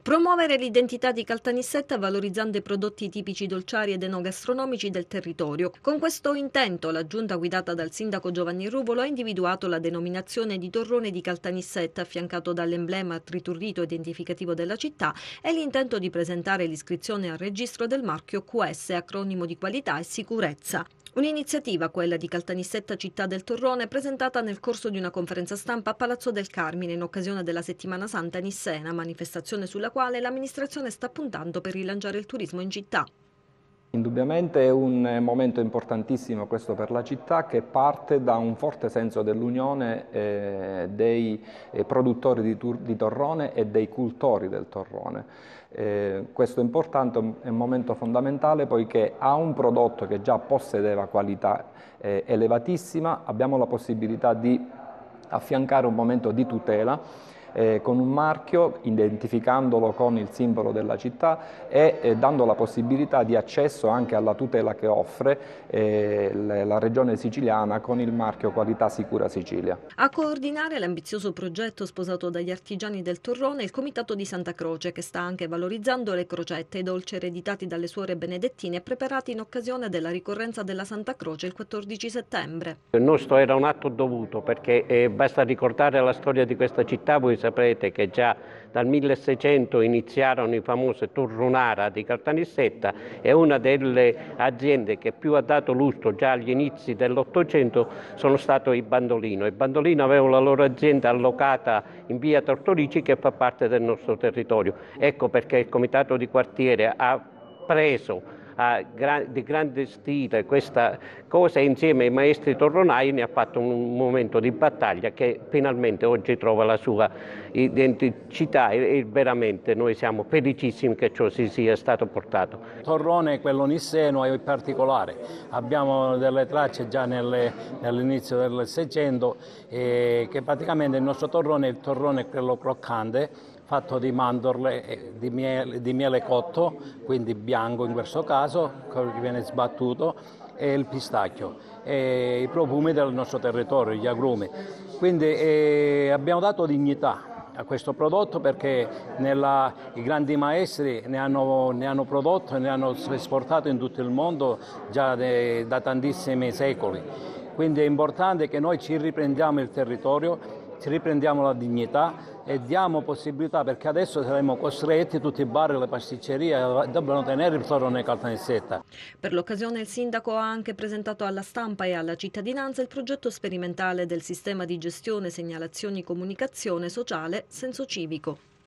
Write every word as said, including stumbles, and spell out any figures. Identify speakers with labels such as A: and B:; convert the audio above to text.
A: Promuovere l'identità di Caltanissetta valorizzando i prodotti tipici dolciari ed enogastronomici del territorio. Con questo intento la giunta guidata dal sindaco Giovanni Ruvolo ha individuato la denominazione di torrone di Caltanissetta affiancato dall'emblema triturrito identificativo della città e l'intento di presentare l'iscrizione al registro del marchio Q S, acronimo di qualità e sicurezza. Un'iniziativa, quella di Caltanissetta Città del Torrone, presentata nel corso di una conferenza stampa a Palazzo del Carmine in occasione della Settimana Santa Nissena, manifestazione sulla quale l'amministrazione sta puntando per rilanciare il turismo in città.
B: Indubbiamente è un momento importantissimo questo per la città, che parte da un forte senso dell'unione eh, dei eh, produttori di, di torrone e dei cultori del torrone. Eh, questo è importante, è un momento fondamentale poiché ha un prodotto che già possedeva qualità eh, elevatissima, abbiamo la possibilità di affiancare un momento di tutela Eh, con un marchio, identificandolo con il simbolo della città e eh, dando la possibilità di accesso anche alla tutela che offre eh, la regione siciliana con il marchio Qualità Sicura Sicilia.
A: A coordinare l'ambizioso progetto sposato dagli artigiani del Torrone è il Comitato di Santa Croce, che sta anche valorizzando le crocette, i dolci ereditati dalle suore benedettine e preparati in occasione della ricorrenza della Santa Croce il quattordici settembre.
C: Il nostro era un atto dovuto perché eh, basta ricordare la storia di questa città. Voi saprete che già dal milleseicento iniziarono i famosi Torronara di Caltanissetta, e una delle aziende che più ha dato lustro già agli inizi dell'Ottocento sono stato i Bandolino. I Bandolino avevano la loro azienda allocata in via Tortorici, che fa parte del nostro territorio. Ecco perché il comitato di quartiere ha preso a gra di grande stile questa cosa e insieme ai maestri torronai ne ha fatto un momento di battaglia che finalmente oggi trova la sua identità e, e veramente noi siamo felicissimi che ciò si sia stato portato.
D: Torrone, quello nisseno, è particolare. Abbiamo delle tracce già nell'inizio del Seicento eh, che praticamente il nostro torrone è il torrone quello croccante, fatto di mandorle, di miele, di miele cotto, quindi bianco in questo caso, che viene sbattuto, e il pistacchio, e i profumi del nostro territorio, gli agrumi. Quindi eh, abbiamo dato dignità a questo prodotto perché nella, i grandi maestri ne hanno, ne hanno prodotto e ne hanno esportato in tutto il mondo già de, da tantissimi secoli. Quindi è importante che noi ci riprendiamo il territorio, ci riprendiamo la dignità e diamo possibilità, perché adesso saremo costretti, tutti i bar e le pasticcerie devono tenere il torrone Caltanissetta.
A: Per l'occasione il sindaco ha anche presentato alla stampa e alla cittadinanza il progetto sperimentale del sistema di gestione, segnalazioni, comunicazione sociale, senso civico.